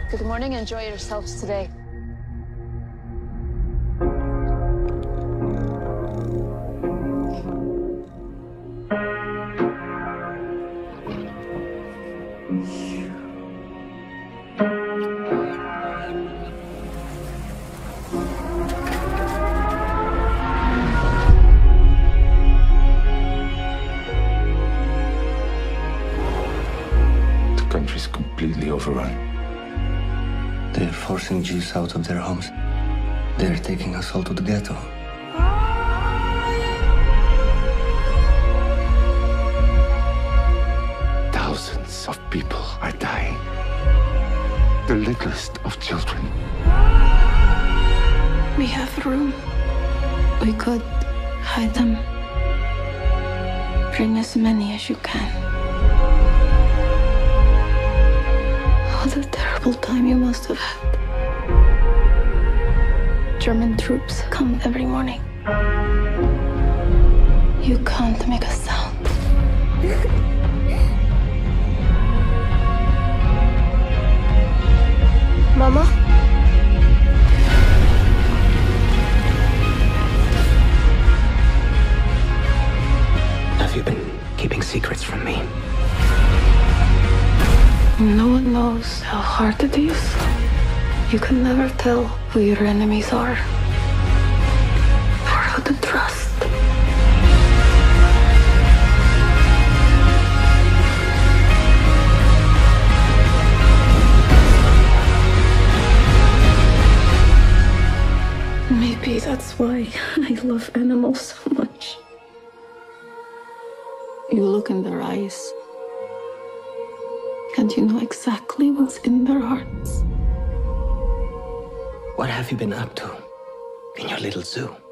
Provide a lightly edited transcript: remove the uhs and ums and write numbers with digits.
Good morning. Enjoy yourselves today. The country's completely overrun. They're forcing Jews out of their homes. They're taking us all to the ghetto. Thousands of people are dying. The littlest of children. We have room. We could hide them. Bring as many as you can. What a terrible time you must have had. German troops come every morning. You can't make a sound. Mama? Have you been keeping secrets from me? No one knows how hard it is. You can never tell who your enemies are or who to trust. Maybe that's why I love animals so much. You look in their eyes, and you know exactly what's in their hearts. What have you been up to in your little zoo?